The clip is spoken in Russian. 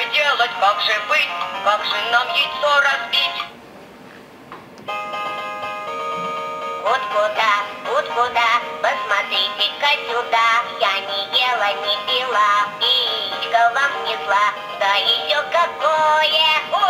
же делать, как же быть, как же нам яйцо разбить? Вот куда, посмотрите-ка сюда. Я не ела, не пила, яичко вам снесла. Да еще какое!